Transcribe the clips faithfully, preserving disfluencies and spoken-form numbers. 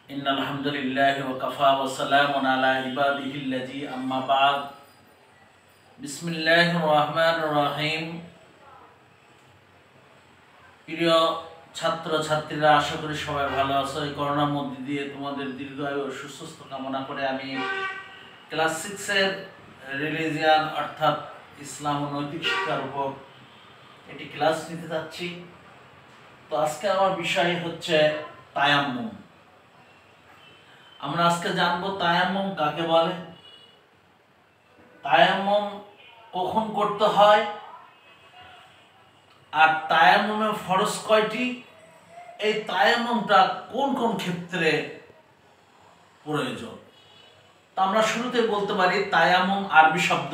ইন্নাল হামদুলিল্লাহি ওয়া কাফা ওয়া সালামুন আলা ইবাদিহিল্লাযী আম্মা বা'দ। বিসমিল্লাহির রহমানির রহিম। প্রিয় ছাত্র ছাত্রীরা, আশা করি সবাই ভালো আছো। এই করোনার মধ্যে দিয়ে তোমাদের দীর্ঘায়ু ও সুস্বাস্থ্য কামনা করে আমি ক্লাস সিক্সের রিলিজিয়ান অর্থাৎ ইসলাম ও নৈতিক শিক্ষার উপর এটি ক্লাস নিতে যাচ্ছি। তো আজকে আমার বিষয় হচ্ছে তায়াম্মুম। আমরা আজকে জানবো তায়াম্মুম কাকে বলে, তায়াম্মুম কখন করতে হয়, আর তায়াম্মুমের ফরজ কয়টি, এই তায়াম্মুমটা কোন কোন ক্ষেত্রে প্রয়োজন। তা আমরা শুরুতে বলতে পারি তায়াম্মুম আরবি শব্দ।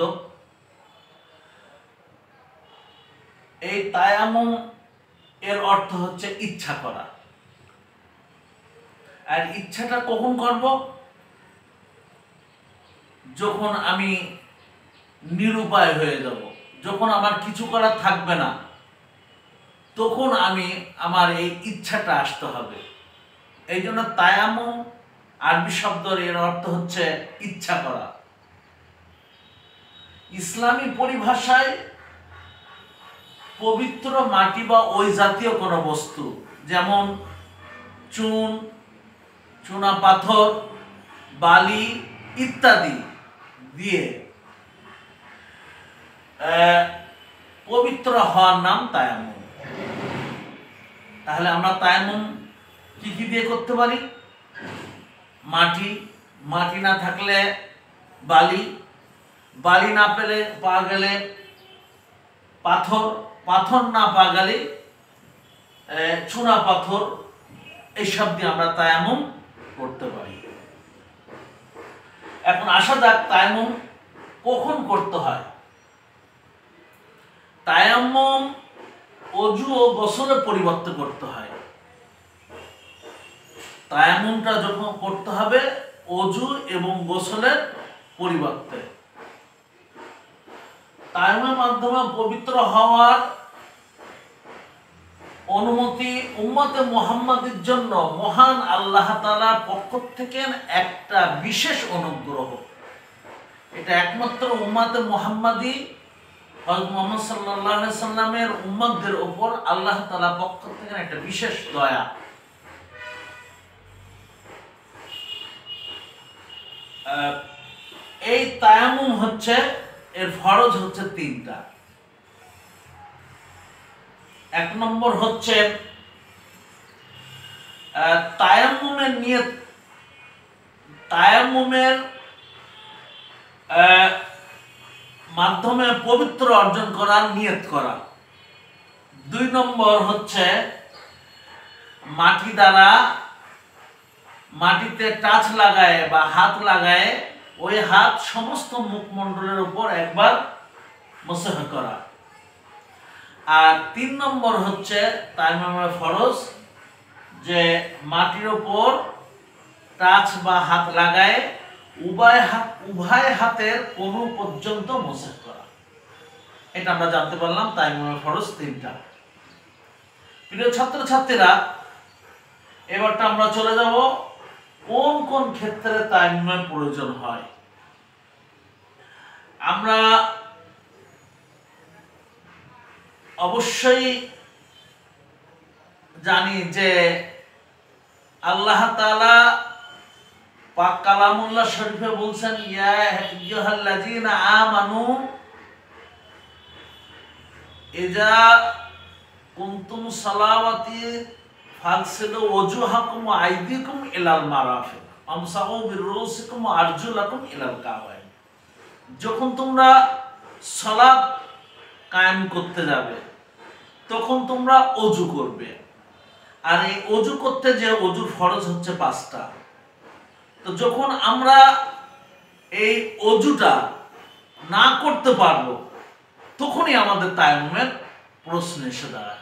এই তায়াম্মুম এর অর্থ হচ্ছে ইচ্ছা করা। আর ইচ্ছাটা কখন করব? যখন আমি নিরুপায় হয়ে যাব, যখন আমার কিছু করার থাকবে না, তখন আমি আমার এই ইচ্ছাটা আসতে হবে। এই জন্য তায়াম্মুম আরবি শব্দের এর অর্থ হচ্ছে ইচ্ছা করা। ইসলামী পরিভাষায় পবিত্র মাটি বা ওই জাতীয় কোনো বস্তু, যেমন চুন, চুনা পাথর, বালি ইত্যাদি দিয়ে পবিত্র হওয়ার নাম তায়াম্মুম। তাহলে আমরা তায়াম্মুম কি কি দিয়ে করতে পারি? মাটি, মাটি না থাকলে বালি, বালি না পেলে পাওয়া গেলে পাথর, পাথর না পাওয়া গেলে চুনা পাথর, এইসব দিয়ে আমরা তায়াম্মুম করতে পারি। এখন আসা যাক তায়াম্মুম কখন করতে হয়। তায়াম্মুম ওযু ও গোসলের পরিবর্তে করতে হয়। তায়াম্মুমটা যখন করতে হবে ওযু এবং গোসলের পরিবর্তে। তায়াম্মুমের মাধ্যমে পবিত্র হওয়ার অনুমতি উম্মতে মুহাম্মাদের জন্য মহান আল্লাহ তাআলার পক্ষ থেকে একটা বিশেষ অনুগ্রহ। এটা একমাত্র উম্মতে মুহাম্মাদি হযরত মুহাম্মদ সাল্লাল্লাহু আলাইহি সাল্লামের উম্মতদের উপর আল্লাহ তাআলার পক্ষ থেকে একটা বিশেষ দয়া। এই তায়াম্মুম হচ্ছে, এর ফরজ হচ্ছে তিনটা। এক নম্বর হচ্ছে তায়াম্মুমের নিয়ত, তায়াম্মুমের মাধ্যমে পবিত্র অর্জন করার নিয়ত করা। দুই নম্বর হচ্ছে মাটি দ্বারা মাটিতে টাচ লাগায় বা হাত লাগায় ওই হাত সমস্ত মুখমণ্ডলের উপর একবার মুসাহ করা। আর তিন নম্বর হচ্ছে তায়াম্মুমের ফরজ, যে মাটির উপর টাচ বা হাত লাগায় উভয় হাত উভয় হাতের কোণু পর্যন্ত মুসাহ করা। এটা আমরা জানতে পারলাম তায়াম্মুমের ফরজ তিনটা। প্রিয় ছাত্রছাত্রীরা, এবারটা আমরা চলে যাব কোন কোন ক্ষেত্রে তায়াম্মুমের প্রয়োজন হয়। আমরা অবশ্যই জানি যে আল্লাহ তাআলা পাক কালামুল্লাহ শরীফে বলছেন, ইয়া আইয়ুহাল্লাযীনা আমানু ইযা কুনতুম সালাওয়াতি ফাগসিলু ওজুহাকুম ওয়া আইদিকুম ইলাল মারাফিক আমসাহু বিরুসিকুম ওয়া আরজুলাকুম ইলাল কাবাইন। যখন তোমরা সালাত কায়েম করতে যাবে তখন তোমরা ওযু করবে। আর এই ওযু করতে যে ওযুর ফরজ হচ্ছে পাঁচটা। তো যখন আমরা এই ওযুটা না করতে পারবো তখনই আমাদের তায়াম্মুমের প্রশ্ন এসে দাঁড়ায়।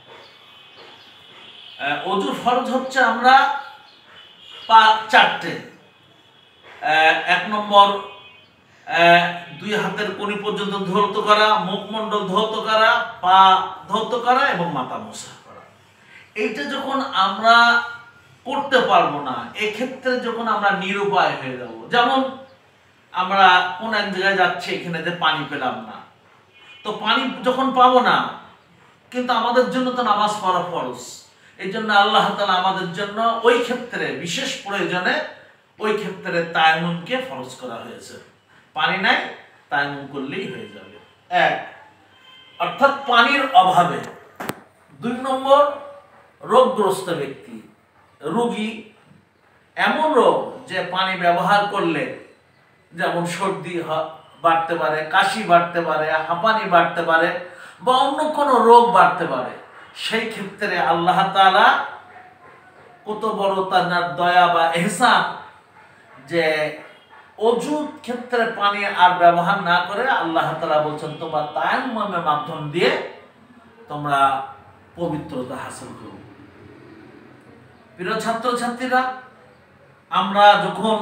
ওযুর ফরজ হচ্ছে আমরা পা চারটে। এক নম্বর দুই হাতের কনি পর্যন্ত ধৌত করা, মুখমণ্ডল ধৌত করা, পা ধৌত করা এবং মাথা মোছা করা। এইটা যখন আমরা করতে পারবো না, এক্ষেত্রে যখন আমরা নিরুপায় হয়ে যাব, যেমন আমরা কোন এক জায়গায় যাচ্ছি, এখানে যে পানি পেলাম না, তো পানি যখন পাবো না, কিন্তু আমাদের জন্য তো নামাজ পড়া ফরজ, এই জন্য আল্লাহ তাআলা আমাদের জন্য ওই ক্ষেত্রে বিশেষ প্রয়োজনে ওই ক্ষেত্রে তায়াম্মুমকে ফরজ করা হয়েছে। পানি নাই, তায়াম্মুম করলেই হয়ে যাবে। এক, অর্থাৎ পানির অভাবে। দুই নম্বর, রোগগ্রস্ত ব্যক্তি, রোগী, এমন রোগ যে পানি ব্যবহার করলে যেমন সর্দি বাড়তে পারে, কাশি বাড়তে পারে, হাঁপানি বাড়তে পারে, বা অন্য কোনো রোগ বাড়তে পারে, সেই ক্ষেত্রে আল্লাহ তাআলা কত বড় তার দয়া বা ইহসান যে অজুর ক্ষেত্রে পানি আর ব্যবহার না করে আল্লাহ তাআলা বলছেন তোমার তায়াম্মুমের মাধ্যম দিয়ে তোমরা পবিত্রতা হাসিল করো। প্রিয় ছাত্রছাত্রীরা, আমরা যখন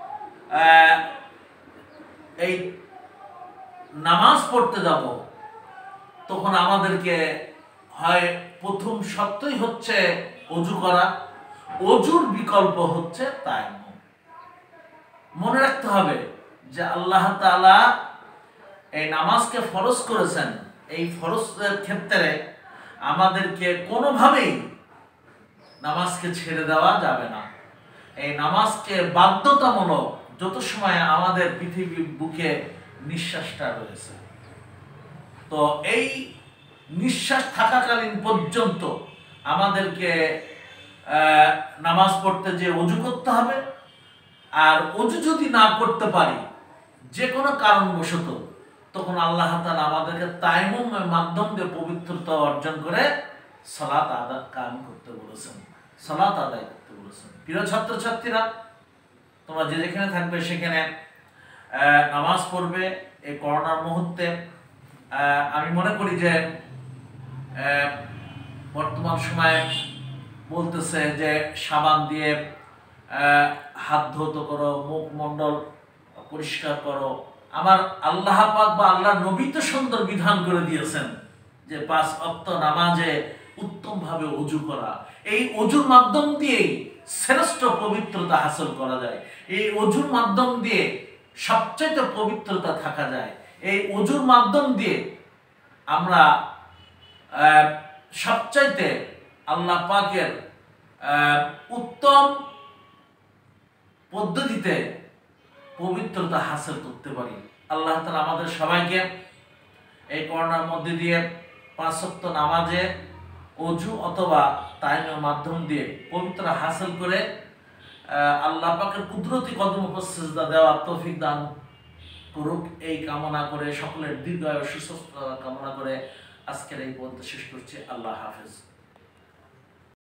এই নামাজ পড়তে যাব, তখন আমাদেরকে হয় প্রথম শর্তই হচ্ছে অজু করা, অজুর বিকল্প হচ্ছে তায়াম্মুম। মনে রাখতে হবে যে আল্লাহ তাআলা এই নামাজকে ফরজ করেছেন, এই ফরজের ক্ষেত্রে আমাদেরকে কোনোভাবেই নামাজকে ছেড়ে দেওয়া যাবে না। এই নামাজকে বাধ্যতামূলক যত সময় আমাদের পৃথিবীর বুকে নিঃশ্বাসটা রয়েছে, তো এই নিঃশ্বাস থাকাকালীন পর্যন্ত আমাদেরকে নামাজ পড়তে যে অজু করতে হবে। আর অজু যদি না করতে পারি যে কোনো কারণবশত, তখন আল্লাহ তাআলা আমাদেরকে তায়াম্মুমের মাধ্যম দিয়ে পবিত্রতা অর্জন করে সালাত আদায় কায়েম করতে বলেছেন, সালাত আদায় করতে বলেছেন। প্রিয় ছাত্রছাত্রীরা, তোমরা যে যেখানে থাকবে সেখানে নামাজ পড়বে। এই করোনার মুহূর্তে আমি মনে করি যে বর্তমান সময়ে বলতেছে যে সাবান দিয়ে হাত ধৌত করো, মুখমণ্ডল পরিষ্কার করো। আমার আল্লাহ পাক বা আল্লাহ নবী তো সুন্দর বিধান করে দিয়েছেন যে পাঁচ ওয়াক্ত নামাজে উত্তম ভাবে অজু করা। এই অজুর মাধ্যম দিয়েই শ্রেষ্ঠ পবিত্রতা হাসিল করা যায়, এই অজুর মাধ্যম দিয়ে সবচেয়ে পবিত্রতা থাকা যায়, এই অজুর মাধ্যম দিয়ে আমরা সবচাইতে আল্লাহ পাকের উত্তম পদ্ধতিতে পবিত্রতা হাসিল করতে পারি। আল্লাহ তাআলা আমাদের সবাইকে এই করোনার মধ্যে দিয়ে পাঁচ ওয়াক্ত নামাজে অজু অথবা তায়াম্মুমের মাধ্যম দিয়ে পবিত্র হাসিল করে আল্লাহ পাকের কুদরতি কদম উপর সিজদা দেওয়ার তৌফিক দান করুক, এই কামনা করে সকলের দীর্ঘায়ু সুস্থতা কামনা করে আজকের এই পর্যন্ত শেষ করছি। আল্লাহ হাফেজ।